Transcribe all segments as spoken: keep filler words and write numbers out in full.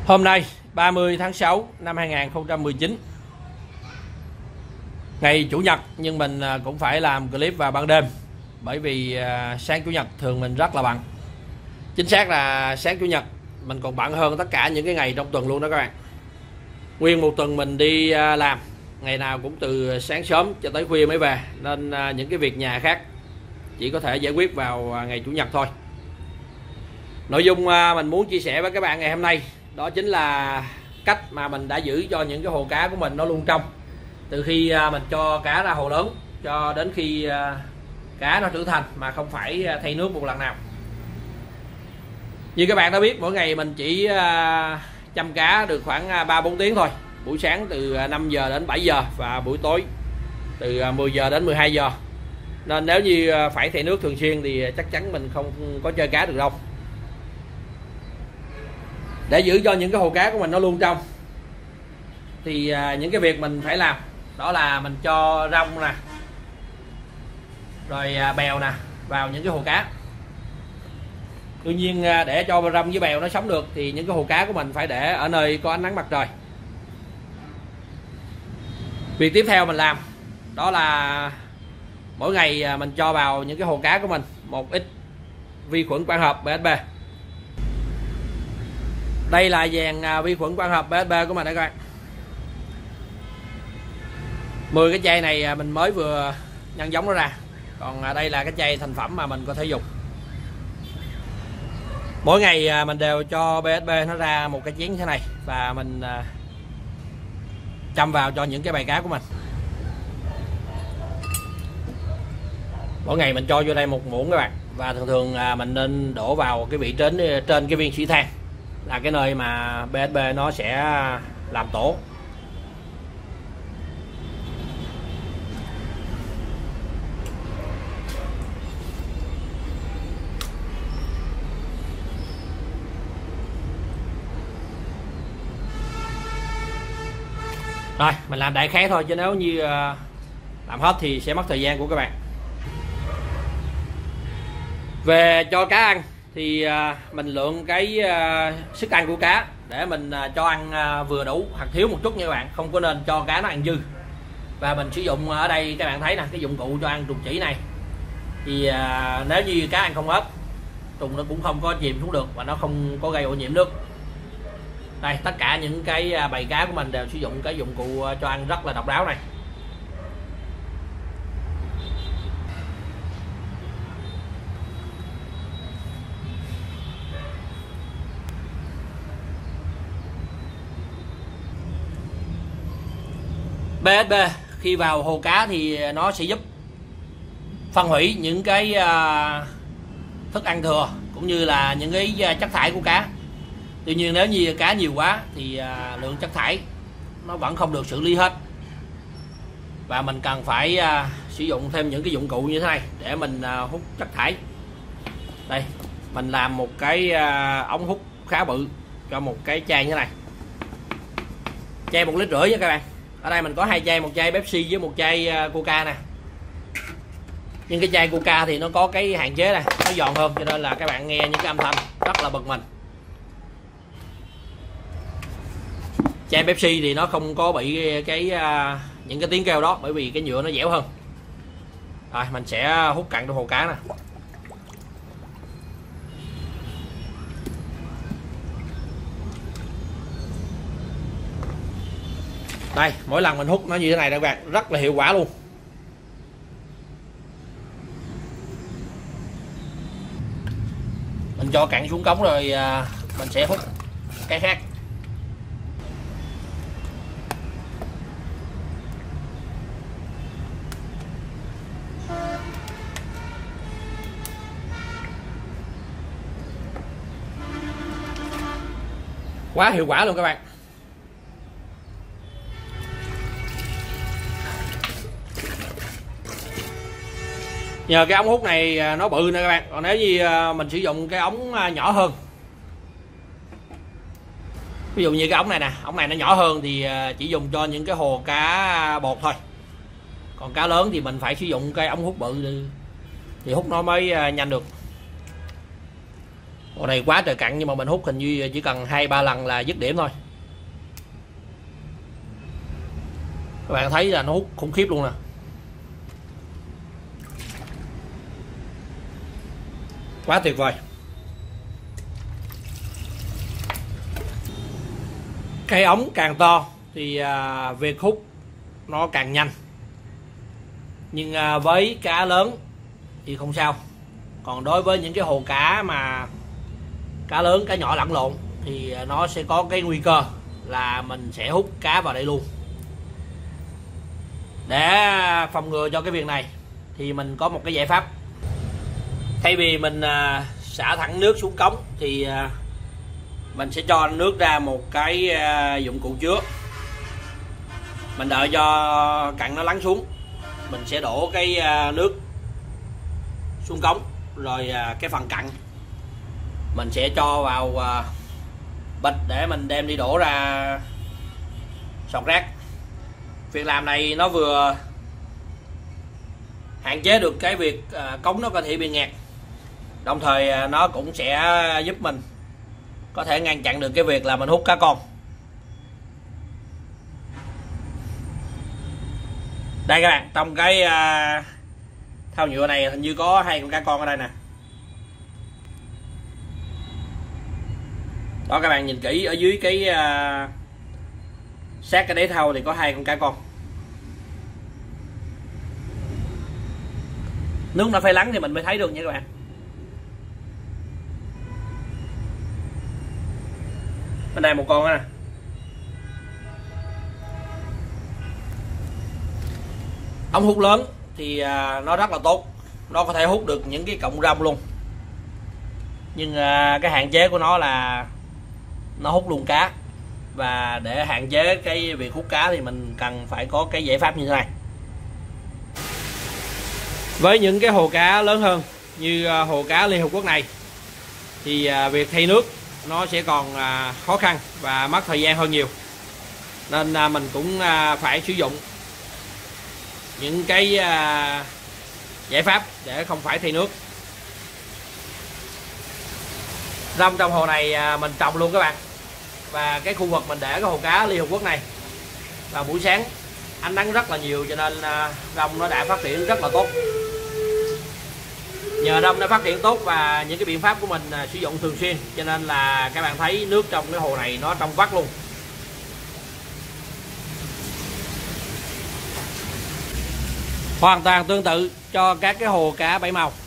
Hôm nay ba mươi tháng sáu năm hai nghìn không trăm mười chín, ngày Chủ nhật, nhưng mình cũng phải làm clip vào ban đêm, bởi vì sáng Chủ nhật thường mình rất là bận. Chính xác là sáng Chủ nhật mình còn bận hơn tất cả những cái ngày trong tuần luôn đó các bạn. Nguyên một tuần mình đi làm, ngày nào cũng từ sáng sớm cho tới khuya mới về, nên những cái việc nhà khác chỉ có thể giải quyết vào ngày Chủ nhật thôi. Nội dung mình muốn chia sẻ với các bạn ngày hôm nay đó chính là cách mà mình đã giữ cho những cái hồ cá của mình nó luôn trong, từ khi mình cho cá ra hồ lớn cho đến khi cá nó trưởng thành mà không phải thay nước một lần nào. Như các bạn đã biết, mỗi ngày mình chỉ chăm cá được khoảng ba bốn tiếng thôi. Buổi sáng từ năm giờ đến bảy giờ và buổi tối từ mười giờ đến mười hai giờ. Nên nếu như phải thay nước thường xuyên thì chắc chắn mình không có chơi cá được đâu. Để giữ cho những cái hồ cá của mình nó luôn trong thì những cái việc mình phải làm đó là mình cho rong nè, rồi bèo nè vào những cái hồ cá. Tuy nhiên để cho rong với bèo nó sống được thì những cái hồ cá của mình phải để ở nơi có ánh nắng mặt trời. Việc tiếp theo mình làm đó là mỗi ngày mình cho vào những cái hồ cá của mình một ít vi khuẩn quang hợp bê ét bê. Đây là dàn vi khuẩn quang hợp bê ét bê của mình đây các bạn. mười cái chai này mình mới vừa nhân giống nó ra, còn đây là cái chai thành phẩm mà mình có thể dùng. Mỗi ngày mình đều cho bê ét bê nó ra một cái chén như thế này và mình châm vào cho những cái bầy cá của mình. Mỗi ngày mình cho vô đây một muỗng các bạn, và thường thường mình nên đổ vào cái vị trên trên cái viên xỉ than, là cái nơi mà bê ét bê nó sẽ làm tổ. Rồi mình làm đại khái thôi, chứ nếu như làm hết thì sẽ mất thời gian của các bạn. Về cho cá ăn thì mình lượng cái sức ăn của cá để mình cho ăn vừa đủ hoặc thiếu một chút nha các bạn, không có nên cho cá nó ăn dư. Và mình sử dụng ở đây các bạn thấy nè, cái dụng cụ cho ăn trùng chỉ này, thì nếu như cá ăn không hết, trùng nó cũng không có chìm xuống được và nó không có gây ô nhiễm nước. Đây, tất cả những cái bầy cá của mình đều sử dụng cái dụng cụ cho ăn rất là độc đáo này. bê ét bê khi vào hồ cá thì nó sẽ giúp phân hủy những cái thức ăn thừa cũng như là những cái chất thải của cá. Tuy nhiên nếu như cá nhiều quá thì lượng chất thải nó vẫn không được xử lý hết, và mình cần phải sử dụng thêm những cái dụng cụ như thế này để mình hút chất thải. Đây, mình làm một cái ống hút khá bự cho một cái chai như thế này, chai một lít rưỡi nha các bạn. Ở đây mình có hai chai, một chai Pepsi với một chai Coca nè. Nhưng cái chai Coca thì nó có cái hạn chế này, nó giòn hơn, cho nên là các bạn nghe những cái âm thanh rất là bực mình. Chai Pepsi thì nó không có bị cái những cái tiếng kêu đó, bởi vì cái nhựa nó dẻo hơn. Rồi mình sẽ hút cạn trong hồ cá nè. Đây, mỗi lần mình hút nó như thế này các bạn, rất là hiệu quả luôn. Mình cho cạn xuống cống rồi mình sẽ hút cái khác. Quá hiệu quả luôn các bạn. Nhờ cái ống hút này nó bự nè các bạn. Còn nếu như mình sử dụng cái ống nhỏ hơn, ví dụ như cái ống này nè, ống này nó nhỏ hơn thì chỉ dùng cho những cái hồ cá bột thôi. Còn cá lớn thì mình phải sử dụng cái ống hút bự thì hút nó mới nhanh được. Hồ này quá trời cặn nhưng mà mình hút hình như chỉ cần hai ba lần là dứt điểm thôi. Các bạn thấy là nó hút khủng khiếp luôn nè. Quá tuyệt vời. Cái ống càng to thì à, việc hút nó càng nhanh. Nhưng à, với cá lớn thì không sao. Còn đối với những cái hồ cá mà cá lớn, cá nhỏ lẫn lộn thì nó sẽ có cái nguy cơ là mình sẽ hút cá vào đây luôn. Để phòng ngừa cho cái việc này thì mình có một cái giải pháp. Thay vì mình à, xả thẳng nước xuống cống thì à, mình sẽ cho nước ra một cái à, dụng cụ chứa. Mình đợi cho cặn nó lắng xuống, mình sẽ đổ cái à, nước xuống cống, rồi à, cái phần cặn mình sẽ cho vào à, bịch để mình đem đi đổ ra sọt rác. Việc làm này nó vừa hạn chế được cái việc à, cống nó có thể bị nghẹt, đồng thời à, nó cũng sẽ giúp mình có thể ngăn chặn được cái việc là mình hút cá con. Đây các bạn, trong cái à, thau nhựa này hình như có hai con cá con ở đây nè. Đó, các bạn nhìn kỹ ở dưới cái à, sát cái đáy thau thì có hai con cá con. Nước nó phải lắng thì mình mới thấy được nha các bạn. Bên đây một con nè. Ống hút lớn thì à, nó rất là tốt, nó có thể hút được những cái cọng rong luôn. Nhưng à, cái hạn chế của nó là nó hút luôn cá. Và để hạn chế cái việc hút cá thì mình cần phải có cái giải pháp như thế này. Với những cái hồ cá lớn hơn như hồ cá Liên Hợp Quốc này thì việc thay nước nó sẽ còn khó khăn và mất thời gian hơn nhiều. Nên mình cũng phải sử dụng những cái giải pháp để không phải thay nước. Rong trong hồ này mình trồng luôn các bạn. Và cái khu vực mình để cái hồ cá Liên Hợp Quốc này vào buổi sáng ánh nắng rất là nhiều, cho nên rong nó đã phát triển rất là tốt. Nhờ rong đã phát triển tốt và những cái biện pháp của mình sử dụng thường xuyên, cho nên là các bạn thấy nước trong cái hồ này nó trong vắt luôn. Hoàn toàn tương tự cho các cái hồ cá bảy màu.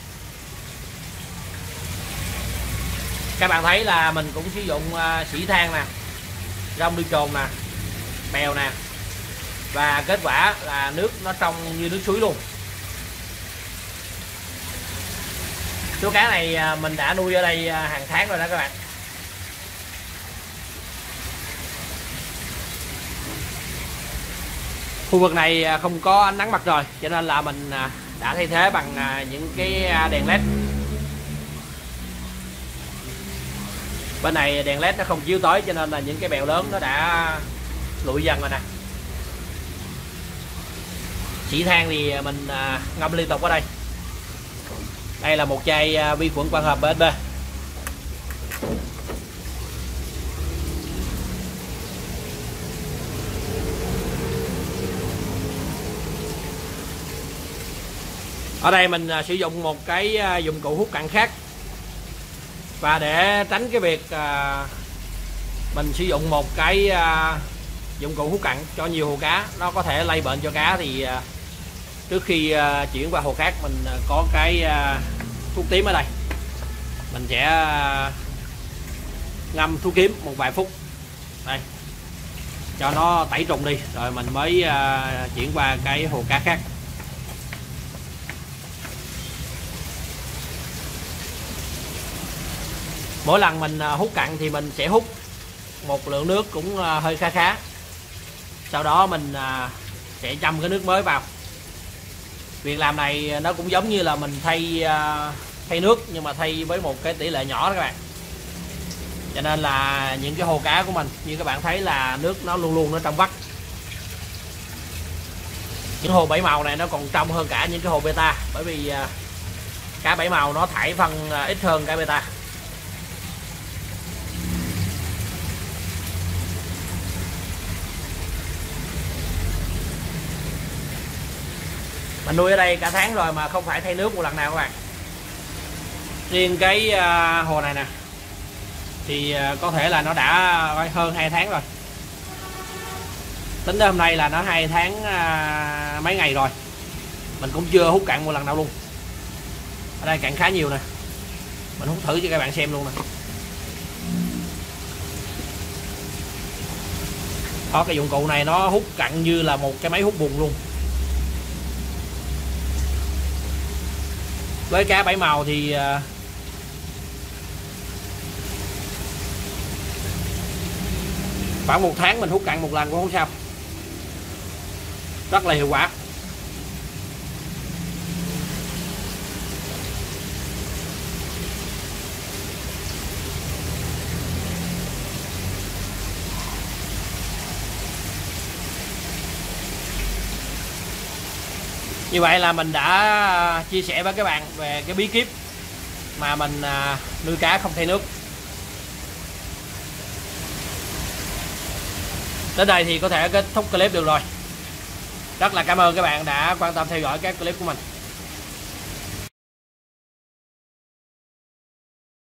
Các bạn thấy là mình cũng sử dụng uh, sỉ than nè, rong đi trồn nè, bèo nè, và kết quả là nước nó trong như nước suối luôn. Số cá này uh, mình đã nuôi ở đây uh, hàng tháng rồi đó các bạn. Khu vực này uh, không có ánh nắng mặt trời, cho nên là mình uh, đã thay thế bằng uh, những cái uh, đèn led. Bên này đèn led nó không chiếu tới, cho nên là những cái bèo lớn nó đã lụi dần rồi nè. Sỉ than thì mình ngâm liên tục ở đây. Đây là một chai vi khuẩn quang hợp bê ét bê. Ở đây mình sử dụng một cái dụng cụ hút cặn khác. Và để tránh cái việc à, mình sử dụng một cái à, dụng cụ hút cặn cho nhiều hồ cá, nó có thể lây bệnh cho cá, thì à, trước khi à, chuyển qua hồ khác mình à, có cái à, thuốc tím ở đây. Mình sẽ à, ngâm thuốc tím một vài phút đây cho nó tẩy trùng đi, rồi mình mới à, chuyển qua cái hồ cá khác. Mỗi lần mình hút cặn thì mình sẽ hút một lượng nước cũng hơi khá khá. Sau đó mình sẽ châm cái nước mới vào. Việc làm này nó cũng giống như là mình thay thay nước, nhưng mà thay với một cái tỷ lệ nhỏ đó các bạn. Cho nên là những cái hồ cá của mình như các bạn thấy là nước nó luôn luôn nó trong vắt. Những hồ bảy màu này nó còn trong hơn cả những cái hồ beta, bởi vì cá bảy màu nó thải phân ít hơn cá beta. Mình nuôi ở đây cả tháng rồi mà không phải thay nước một lần nào các bạn. Riêng cái uh, hồ này nè thì uh, có thể là nó đã hơn hai tháng rồi. Tính đến hôm nay là nó hai tháng uh, mấy ngày rồi. Mình cũng chưa hút cạn một lần nào luôn. Ở đây cạn khá nhiều nè. Mình hút thử cho các bạn xem luôn nè. Đó, cái dụng cụ này nó hút cặn như là một cái máy hút bùn luôn. Với cá bảy màu thì khoảng một tháng mình hút cặn một lần cũng không sao. Rất là hiệu quả. Như vậy là mình đã chia sẻ với các bạn về cái bí kíp mà mình nuôi cá không thay nước. Đến đây thì có thể kết thúc clip được rồi. Rất là cảm ơn các bạn đã quan tâm theo dõi các clip của mình.